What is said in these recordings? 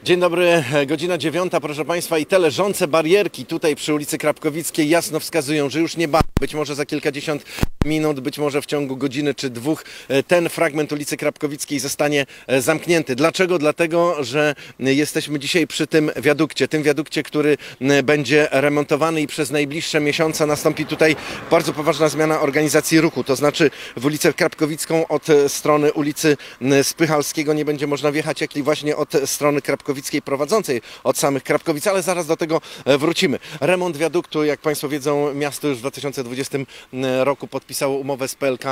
Dzień dobry, godzina 9, proszę Państwa, i te leżące barierki tutaj przy ulicy Krapkowickiej jasno wskazują, że już niebawem, być może za kilkadziesiąt minut, być może w ciągu godziny czy dwóch, ten fragment ulicy Krapkowickiej zostanie zamknięty. Dlaczego? Dlatego, że jesteśmy dzisiaj przy tym wiadukcie, który będzie remontowany i przez najbliższe miesiące nastąpi tutaj bardzo poważna zmiana organizacji ruchu. To znaczy w ulicę Krapkowicką od strony ulicy Spychalskiego nie będzie można wjechać, jak i właśnie od strony Krapkowickiej prowadzącej od samych Krapkowic, ale zaraz do tego wrócimy. Remont wiaduktu, jak Państwo wiedzą, miasto już w 2020 roku podpisało umowę z PLK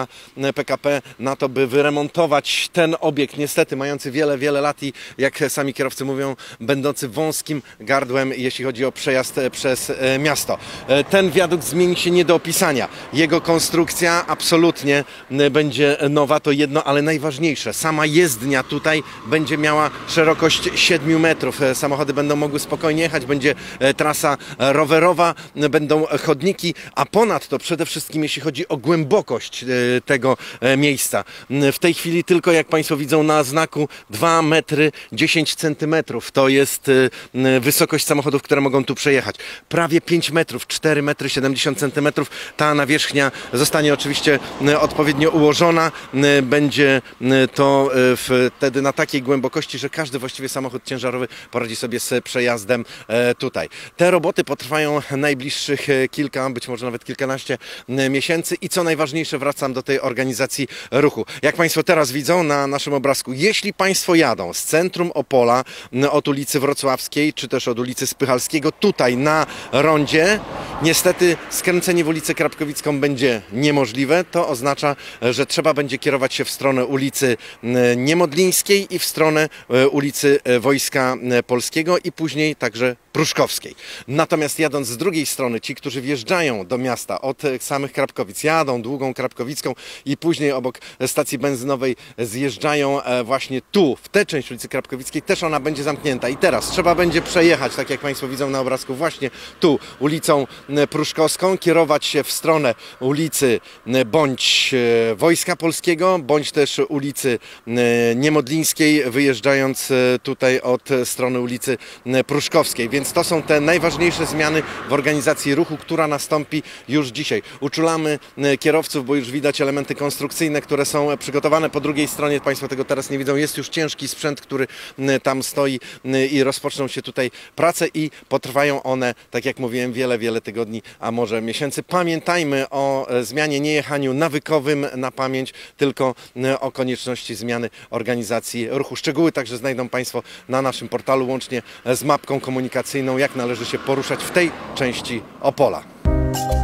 PKP na to, by wyremontować ten obiekt, niestety mający wiele lat i, jak sami kierowcy mówią, będący wąskim gardłem, jeśli chodzi o przejazd przez miasto. Ten wiadukt zmieni się nie do opisania. Jego konstrukcja absolutnie będzie nowa, to jedno, ale najważniejsze. Sama jezdnia tutaj będzie miała szerokość 7 metrów. Samochody będą mogły spokojnie jechać, będzie trasa rowerowa, będą chodniki, a ponadto przede wszystkim jeśli chodzi o głębokość tego miejsca. W tej chwili tylko, jak Państwo widzą na znaku, 2 metry 10 centymetrów. To jest wysokość samochodów, które mogą tu przejechać. Prawie 5 metrów, 4 metry 70 centymetrów. Ta nawierzchnia zostanie oczywiście odpowiednio ułożona. Będzie to wtedy na takiej głębokości, że każdy właściwie samochód ciężarowy poradzi sobie z przejazdem tutaj. Te roboty potrwają najbliższych kilka, być może nawet kilkanaście miesięcy i co najważniejsze, wracam do tej organizacji ruchu. Jak Państwo teraz widzą na naszym obrazku, jeśli Państwo jadą z centrum Opola od ulicy Wrocławskiej, czy też od ulicy Spychalskiego, tutaj na rondzie, niestety skręcenie w ulicę Krapkowicką będzie niemożliwe. To oznacza, że trzeba będzie kierować się w stronę ulicy Niemodlińskiej i w stronę ulicy Wojska Polskiego i później także Pruszkowskiej. Natomiast jadąc z drugiej strony, ci, którzy wjeżdżają do miasta od samych Krapkowic, jadą Długą Krapkowicką i później obok stacji benzynowej zjeżdżają właśnie tu, w tę część ulicy Krapkowickiej, też ona będzie zamknięta. I teraz trzeba będzie przejechać, tak jak Państwo widzą na obrazku, właśnie tu ulicą Pruszkowską, kierować się w stronę ulicy bądź Wojska Polskiego, bądź też ulicy Niemodlińskiej, wyjeżdżając tutaj od strony ulicy Pruszkowskiej. Więc to są te najważniejsze zmiany w organizacji ruchu, która nastąpi już dzisiaj. Uczulamy kierowców, bo już widać elementy konstrukcyjne, które są przygotowane. Po drugiej stronie, Państwo tego teraz nie widzą, jest już ciężki sprzęt, który tam stoi i rozpoczną się tutaj prace i potrwają one, tak jak mówiłem, wiele tygodni, a może miesięcy. Pamiętajmy o zmianie, nie jechaniu nawykowym na pamięć, tylko o konieczności zmiany organizacji ruchu. Szczegóły także znajdą Państwo na naszym portalu, łącznie z mapką komunikacyjną, jak należy się poruszać w tej części Opola.